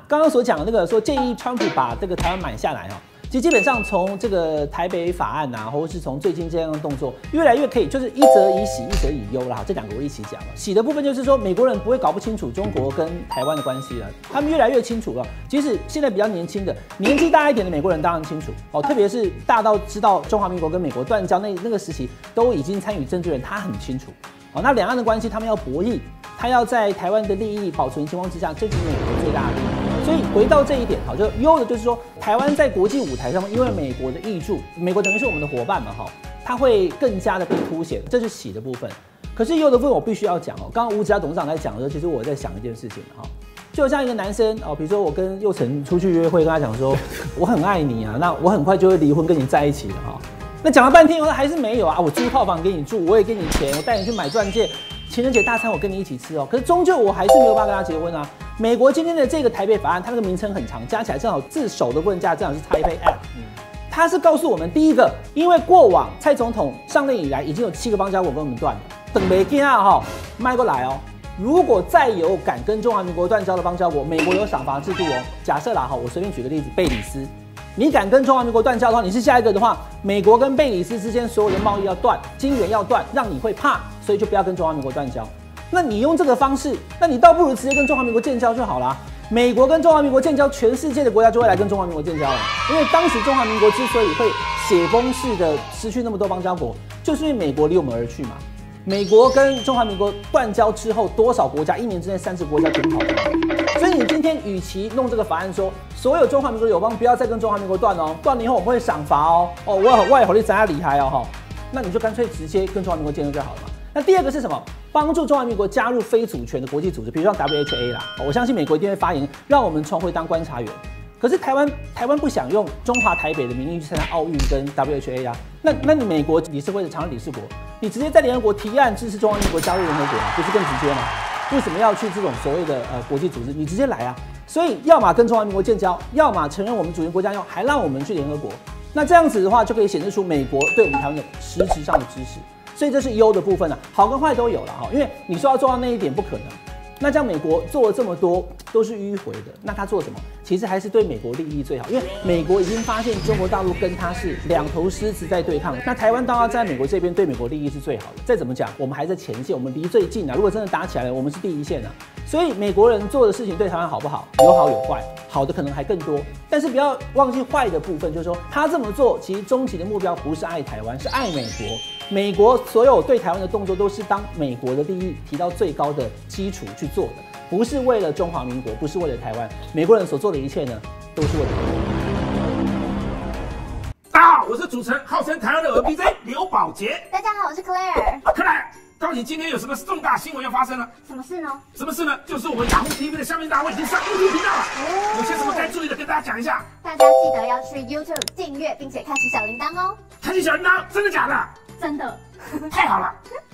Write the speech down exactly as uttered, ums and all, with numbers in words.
刚刚所讲的那个说建议川普把这个台湾买下来哈。其实基本上从这个台北法案啊，或者是从最近这样的动作，越来越可以就是一则以喜，一则以忧啦。这两个我一起讲了。喜的部分就是说，美国人不会搞不清楚中国跟台湾的关系了，他们越来越清楚了。即使现在比较年轻的、年纪大一点的美国人当然清楚哦，特别是大到知道中华民国跟美国断交那那个时期都已经参与政治人，他很清楚。哦，那两岸的关系他们要博弈，他要在台湾的利益保存情况之下，这是美国最大的利益。所以回到这一点，好，就优的就是说，台湾在国际舞台上面，因为美国的挹注，美国等于是我们的伙伴嘛，哈，它会更加的被凸显，这是喜的部分。可是优的部分我必须要讲哦，刚刚吴子嘉董事长在讲的时候，其实我在想一件事情哈，就像一个男生哦，比如说我跟佑成出去约会，跟他讲说我很爱你啊，那我很快就会离婚跟你在一起的哈，那讲了半天以后还是没有啊，我租套房给你住，我也给你钱，我带你去买钻戒。情人节大餐我跟你一起吃哦，可是终究我还是没有办法跟他结婚啊。美国今天的这个台北法案，它那个名称很长，加起来正好字首的问价正好是 Taipei Act。它是告诉我们，第一个，因为过往蔡总统上任以来，已经有七个邦交国跟我们断了，等没见啊哈，迈过来哦。如果再有敢跟中华民国断交的邦交国，美国有赏罚制度哦。假设啦哈，我随便举个例子，贝里斯。你敢跟中华民国断交的话，你是下一个的话，美国跟贝里斯之间所有的贸易要断，金元要断，让你会怕，所以就不要跟中华民国断交。那你用这个方式，那你倒不如直接跟中华民国建交就好啦。美国跟中华民国建交，全世界的国家就会来跟中华民国建交了。因为当时中华民国之所以会血崩式的失去那么多邦交国，就是因为美国离我们而去嘛。美国跟中华民国断交之后，多少国家一年之内三十国家全跑掉。所以你今天与其弄这个法案说，所有中华民国友邦不要再跟中华民国断哦，断了以后我们会赏罚哦，哦，我我也好你怎样厉害哦哈，那你就干脆直接跟中华民国建交就好了嘛。那第二个是什么？帮助中华民国加入非主权的国际组织，比如像 W H A 啦，我相信美国一定会发言，让我们重回当观察员。可是台湾台湾不想用中华台北的名义去参加奥运跟 W H A 啊，那那你美国理事会的常任理事国，你直接在联合国提案支持中华民国加入联合国啊，不是更直接吗？为什么要去这种所谓的呃国际组织？你直接来啊！所以要么跟中华民国建交，要么承认我们主权国家要，还让我们去联合国。那这样子的话，就可以显示出美国对我们台湾的实质上的支持。所以这是优的部分啊，好跟坏都有了哈。因为你说要做到那一点不可能，那这样美国做了这么多都是迂回的，那他做什么？其实还是对美国利益最好，因为美国已经发现中国大陆跟他是两头狮子在对抗，那台湾当然在美国这边对美国利益是最好的。再怎么讲，我们还在前线，我们离最近啊。如果真的打起来了，我们是第一线啊。所以美国人做的事情对台湾好不好？有好有坏，好的可能还更多。但是不要忘记坏的部分，就是说他这么做，其实终极的目标不是爱台湾，是爱美国。美国所有对台湾的动作都是当美国的利益提到最高的基础去做的，不是为了中华民国，不是为了台湾。美国人所做的一切呢，都是为了台湾。 大家好，我是主持人，号称台湾的 R B J 刘宝杰。 大家好，我是 Claire。 克莱尔，到底今天有什么重大新闻要发生呢？ 什么事呢？ 什么事呢？就是我们雅虎 T V 的下面大会已经上 YouTube 频道了，有些什么该注意的，跟大家讲一下。 大家记得要去 YouTube 订阅，并且开启小铃铛哦。 开启小铃铛，真的假的？ 真的。 太好了。